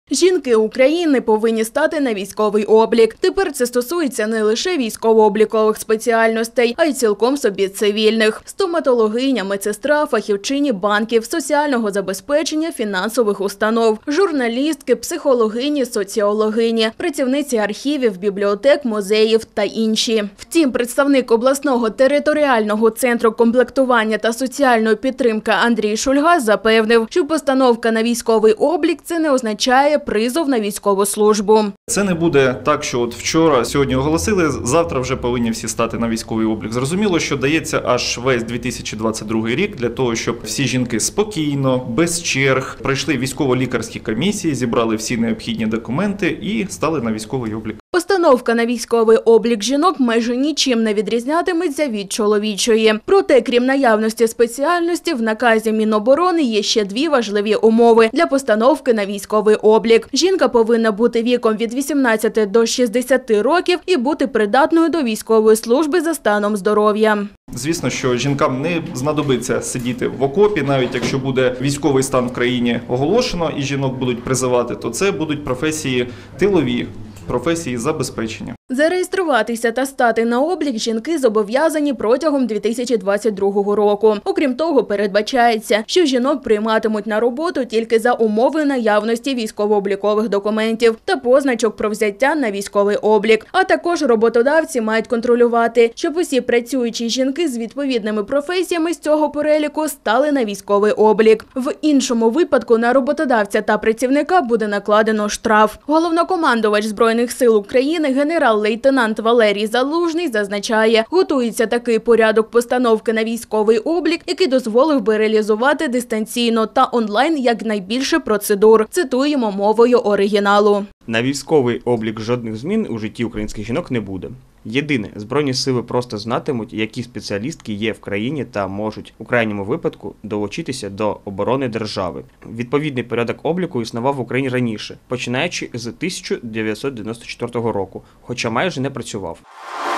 Жінки України повинні стати на військовий облік. Тепер це стосується не лише військово-облікових спеціальностей, а й цілком собі цивільних. Стоматологиня, медсестра, фахівчині банків, соціального забезпечення, фінансових установ, журналістки, психологині, соціологині, працівниці архівів, бібліотек, музеїв та інші. Втім, представник обласного територіального центру комплектування та соціальної підтримки Андрій Шульга запевнив, що постановка на військовий облік – це не означає призов на військову службу. Це не буде так, що от вчора, сьогодні оголосили, завтра вже повинні всі стати на військовий облік. Зрозуміло, що дається аж весь 2022 рік для того, щоб всі жінки спокійно, без черг, пройшли військово-лікарські комісії, зібрали всі необхідні документи і стали на військовий облік. Постановка на військовий облік жінок майже нічим не відрізнятиметься від чоловічої. Проте, крім наявності спеціальності, в наказі Міноборони є ще дві важливі умови для постановки на військовий облік. Жінка повинна бути віком від 18 до 60 років і бути придатною до військової служби за станом здоров'я. Звісно, що жінкам не знадобиться сидіти в окопі, навіть якщо буде військовий стан в країні оголошено і жінок будуть призивати, то це будуть професії тилові, професії забезпечення. Зареєструватися та стати на облік жінки зобов'язані протягом 2022 року. Окрім того, передбачається, що жінок прийматимуть на роботу тільки за умови наявності військово-облікових документів та позначок про взяття на військовий облік. А також роботодавці мають контролювати, щоб усі працюючі жінки з відповідними професіями з цього переліку стали на військовий облік. В іншому випадку на роботодавця та працівника буде накладено штраф. Головнокомандувач Збройних сил України генерал-лейтенант Валерій Залужний зазначає, готується такий порядок постановки на військовий облік, який дозволив би реалізувати дистанційно та онлайн якнайбільше процедур. Цитуємо мовою оригіналу. На військовий облік жодних змін у житті українських жінок не буде. Єдине, Збройні сили просто знатимуть, які спеціалістки є в країні та можуть, у крайньому випадку, долучитися до оборони держави. Відповідний порядок обліку існував в Україні раніше, починаючи з 1994 року, хоча майже не працював.